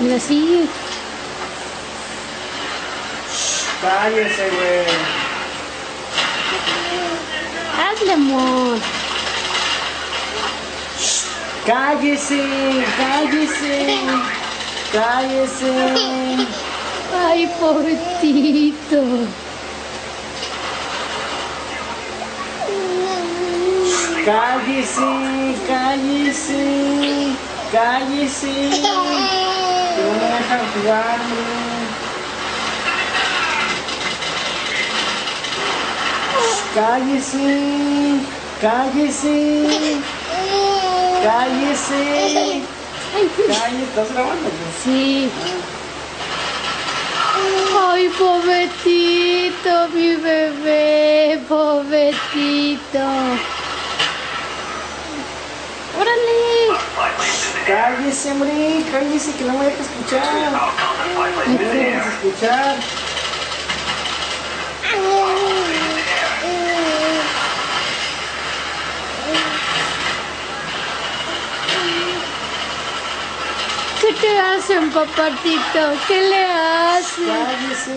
Mira, sí. Cállese, güey. Hazle, amor. Cállese, cállese. Cállese. Ay, pobrecito. Cállese, cállese. Cállese. Que no me dejan jugar, güey. Cállese, cállese, cállese. Cállese, ¿estás grabando? Sí. Ay, pobrecito, mi bebé, pobrecito. ¡Órale! Cállese, hombre, cállese, que no me dejes escuchar. No me dejes escuchar. ¿Qué te hacen, papacito? ¿Qué le hacen? Cállese.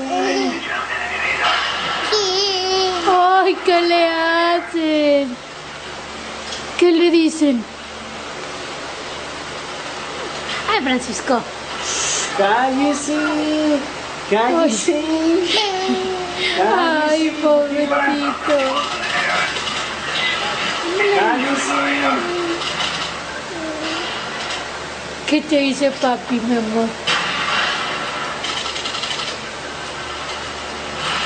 Ay, ¿qué le hacen? ¿Qué le dicen? Ay, Francisco. Cállese. Cállese. Ay, pobrecito. Cállese. ¿Qué te dice papi, mi amor?